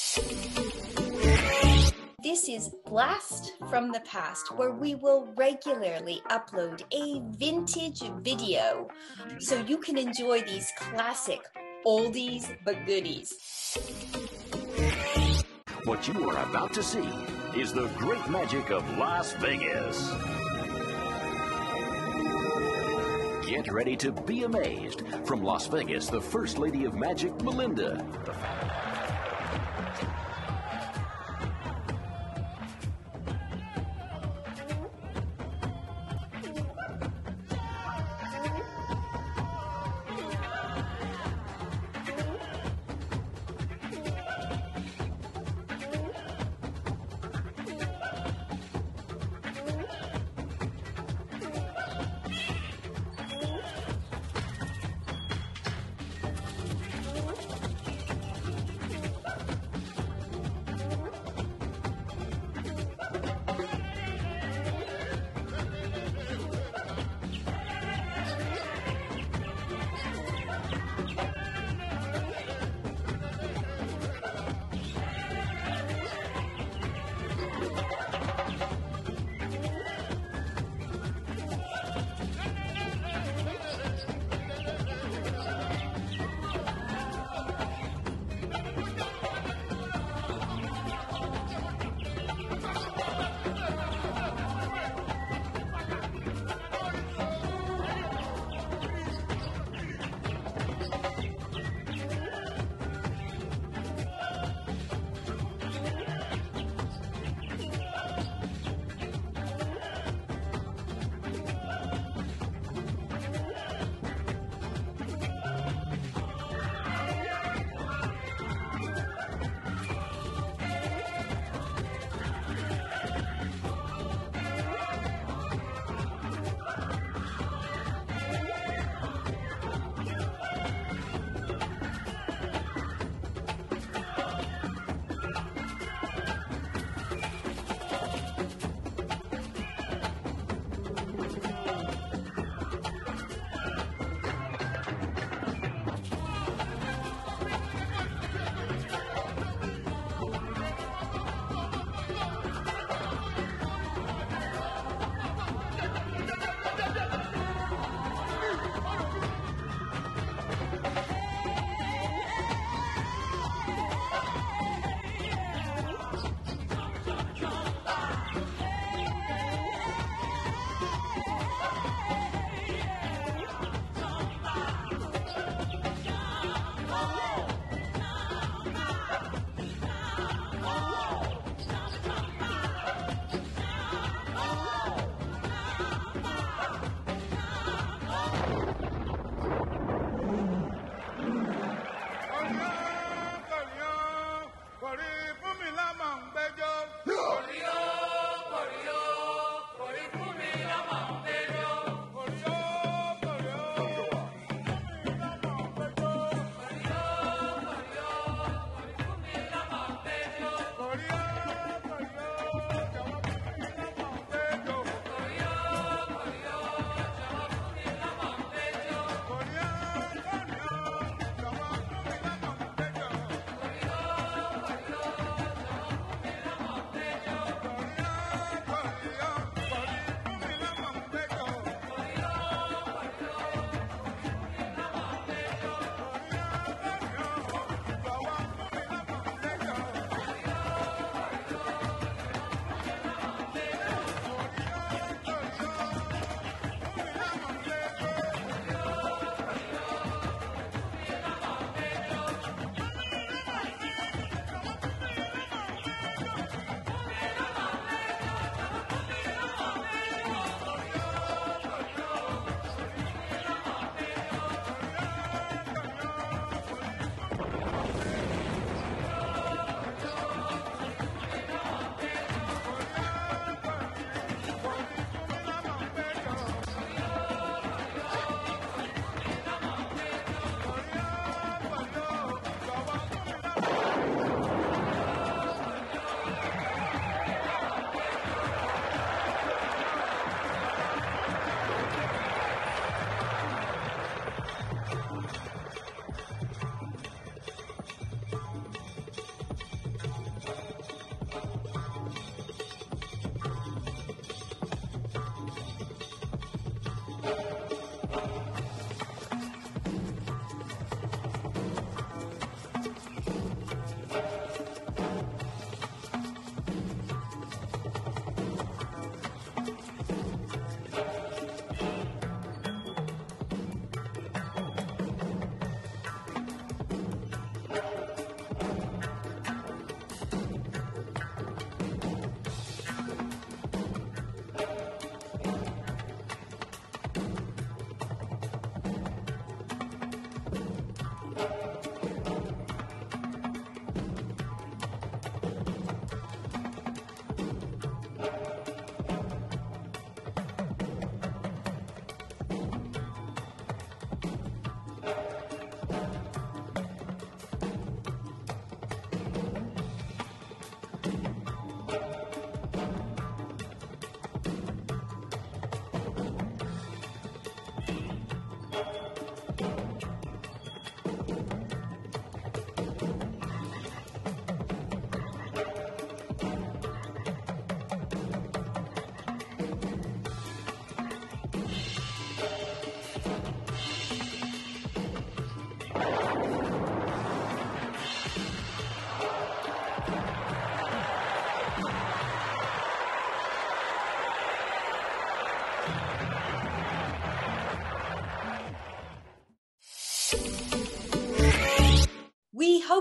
This is Blast from the Past, where we will regularly upload a vintage video so you can enjoy these classic oldies but goodies. What you are about to see is the great magic of Las Vegas. Get ready to be amazed. From Las Vegas, the First Lady of Magic, Melinda.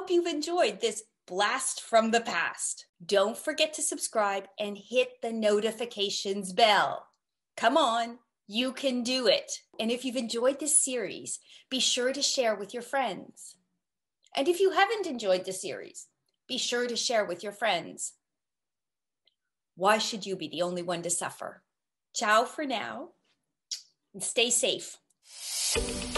hope you've enjoyed this blast from the past. Don't forget to subscribe and hit the notifications bell. Come on, you can do it. And if you've enjoyed this series, be sure to share with your friends. And if you haven't enjoyed the series, be sure to share with your friends. Why should you be the only one to suffer? Ciao for now, and stay safe.